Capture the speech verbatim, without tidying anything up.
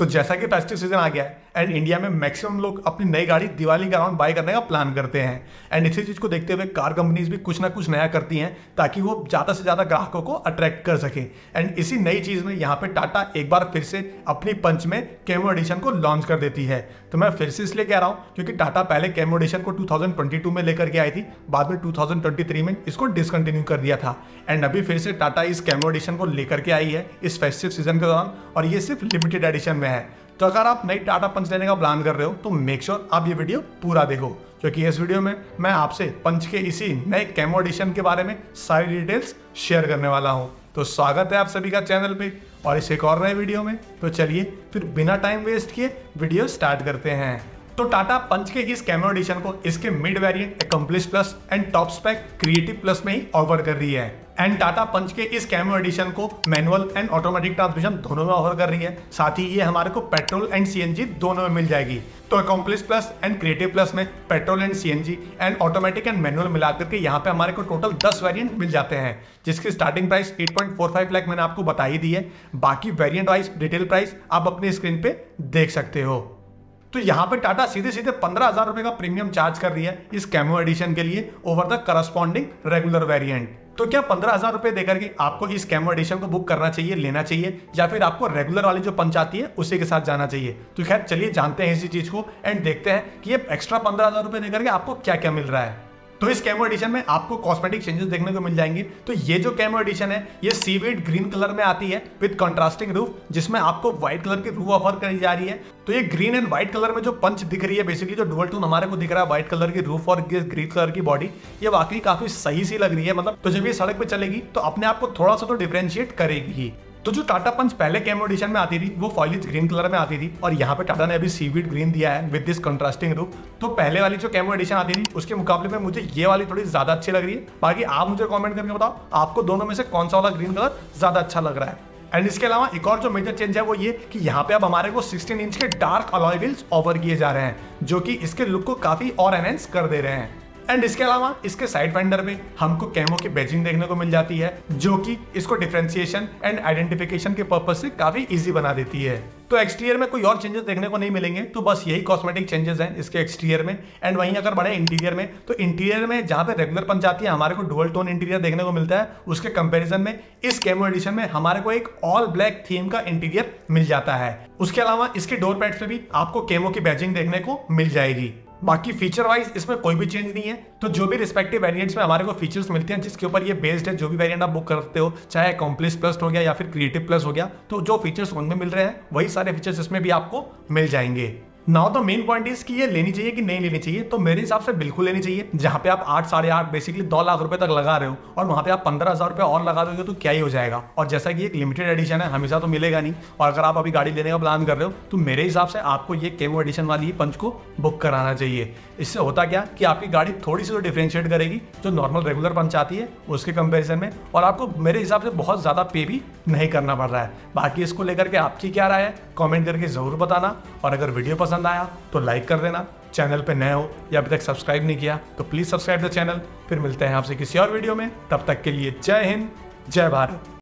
तो जैसा कि फेस्टिव सीजन आ गया है एंड इंडिया में मैक्सिमम लोग अपनी नई गाड़ी दिवाली के अराउंड बाय करने का प्लान करते हैं एंड इसी चीज़ को देखते हुए कार कंपनीज भी कुछ ना कुछ नया करती हैं ताकि वो ज़्यादा से ज़्यादा ग्राहकों को अट्रैक्ट कर सके। एंड इसी नई चीज़ में यहाँ पे टाटा एक बार फिर से अपनी पंच में कैमो एडिशन को लॉन्च कर देती है। तो मैं फिर से इसलिए कह रहा हूँ क्योंकि टाटा पहले कैमो एडिशन को टू थाउजेंड ट्वेंटी टू में लेकर के आई थी, बाद में टू थाउजेंड ट्वेंटी थ्री में इसको डिसकंटिन्यू कर दिया था एंड अभी फिर से टाटा इस कैमो एडिशन को लेकर के आई है इस फेस्टिव सीजन के दौरान और ये सिर्फ लिमिटेड एडिशन में है। तो अगर आप नई टाटा पंच लेने का प्लान कर रहे हो तो मेक श्योर आप ये वीडियो पूरा देखो क्योंकि इस वीडियो में मैं आपसे पंच के इसी नए कैमो एडिशन के बारे में सारी डिटेल्स शेयर करने वाला हूं। तो स्वागत है आप सभी का चैनल पे और इस एक और नए वीडियो में। तो चलिए फिर बिना टाइम वेस्ट किए वीडियो स्टार्ट करते हैं। तो टाटा पंच के इस कैमो एडिशन को इसके mid variant accomplish plus and top spec creative plus में ही ऑफर कर रही है एंड टाटा पंच के इस कैमो एडिशन को मैनुअल एंड ऑटोमेटिक ट्रांसमिशन दोनों में ऑफर कर रही है। साथ ही ये हमारे को पेट्रोल एंड सीएनजी दोनों में मिल जाएगी। तो accomplish plus and creative plus में petrol and CNG and automatic and manual मिलाकर के यहाँ पे हमारे को टोटल दस वेरिएंट मिल जाते हैं जिसकी starting price at point four five lakh मैंने आपको बता ही दी है। बाकी वेरिएंट वाइज डिटेल प्राइस आप अपने स्क्रीन पे देख सकते हो। तो यहाँ पे टाटा सीधे सीधे पंद्रह हजार रुपए का प्रीमियम चार्ज कर रही है इस कैमो एडिशन के लिए over the corresponding regular variant. तो क्या पंद्रह हजार रुपए देकर के आपको इस कैमो एडिशन को बुक करना चाहिए, लेना चाहिए, या फिर आपको रेगुलर वाली जो पंच आती है उसी के साथ जाना चाहिए? तो खैर चलिए जानते हैं इसी चीज को एंड देखते हैं कि ये एक्स्ट्रा पंद्रह हजार रुपए देकर के आपको क्या क्या मिल रहा है। तो इस कैमो एडिशन में आपको कॉस्मेटिक चेंजेस देखने को मिल जाएंगे। तो ये जो कैमो एडिशन है ये सीवीड ग्रीन कलर में आती है विद कंट्रास्टिंग रूफ जिसमें आपको व्हाइट कलर की रूफ ऑफर करी जा रही है। तो ये ग्रीन एंड व्हाइट कलर में जो पंच दिख रही है, बेसिकली जो डुअल टोन हमारे को दिख रहा है व्हाइट कलर की रूफ और ग्रीन कलर की बॉडी, ये वाकई काफी सही सी लग रही है। मतलब तो जब ये सड़क पे चलेगी तो अपने आप को थोड़ा सा तो डिफरेंशिएट करेगी ही। तो जो टाटा पंच पहले कैमो एडिशन में आती थी वो फॉइलेज ग्रीन कलर में आती थी और यहाँ पे टाटा ने अभी सीवीड ग्रीन दिया है विद दिस कंट्रास्टिंग रूफ। तो पहले वाली जो कैमो एडिशन आती थी उसके मुकाबले में मुझे ये वाली थोड़ी ज्यादा अच्छी लग रही है। बाकी आप मुझे कमेंट करके बताओ आपको दोनों में से कौन सा वाला ग्रीन कलर ज्यादा अच्छा लग रहा है। एंड इसके अलावा एक और जो मेजर चेंज है वो ये कि यहाँ पे अब हमारे को सिक्सटीन इंच के डार्क अलॉय व्हील्स ऑफर किए जा रहे हैं जो कि इसके लुक को काफी और एनहेंस कर दे रहे हैं। एंड इसके अलावा इसके साइड फेंडर पे हमको कैमो की बैजिंग देखने को मिल जाती है जो कि इसको डिफरेंशिएशन एंड आइडेंटिफिकेशन के पर्पज से काफी इजी बना देती है। तो एक्सटीरियर में कोई और चेंजेस देखने को नहीं मिलेंगे, तो बस यही कॉस्मेटिक चेंजेस हैं इसके एक्सटीरियर में। एंड वहीं अगर बढ़े इंटीरियर में तो इंटीरियर में जहां पे रेगुलर पंच आती है हमारे को डुअल टोन इंटीरियर देखने को मिलता है, उसके कंपैरिजन में इस कैमो एडिशन में हमारे को एक ऑल ब्लैक थीम का इंटीरियर मिल जाता है। उसके अलावा इसके डोर पैड्स पे भी आपको कैमो की बैजिंग देखने को मिल जाएगी। बाकी फीचर वाइज इसमें कोई भी चेंज नहीं है। तो जो भी रिस्पेक्टिव वेरिएंट्स में हमारे को फीचर्स मिलते हैं जिसके ऊपर ये बेस्ड है, जो भी वेरिएंट आप बुक करते हो, चाहे अकम्प्लिश प्लस हो गया या फिर क्रिएटिव प्लस हो गया, तो जो फीचर्स उनमें मिल रहे हैं वही सारे फीचर्स इसमें भी आपको मिल जाएंगे। Now the main point is कि ये लेनी चाहिए कि नहीं लेनी चाहिए। तो मेरे हिसाब से बिल्कुल लेनी चाहिए। जहां पे आप आठ साढ़े आठ बेसिकली दो लाख रुपए तक लगा रहे हो और वहां पे आप पंद्रह हजार रुपए और लगा दोगे तो क्या ही हो जाएगा। और जैसा कि एक लिमिटेड एडिशन है, हमेशा तो मिलेगा नहीं, और अगर आप अभी गाड़ी लेने का प्लान कर रहे हो तो मेरे हिसाब से आपको ये कैमो एडिशन वाली ही पंच को बुक कराना चाहिए। इससे होता क्या कि आपकी गाड़ी थोड़ी सी तो डिफरेंशिएट करेगी जो नॉर्मल रेगुलर पंच आती है उसके कंपेरिजन में, और आपको मेरे हिसाब से बहुत ज्यादा पे भी नहीं करना पड़ रहा है। बाकी इसको लेकर के आपकी क्या राय है कमेंट करके जरूर बताना, और अगर वीडियो पसंद आया तो लाइक कर देना। चैनल पे नए हो या अभी तक सब्सक्राइब नहीं किया तो प्लीज सब्सक्राइब द चैनल। फिर मिलते हैं आपसे किसी और वीडियो में, तब तक के लिए जय हिंद जय भारत।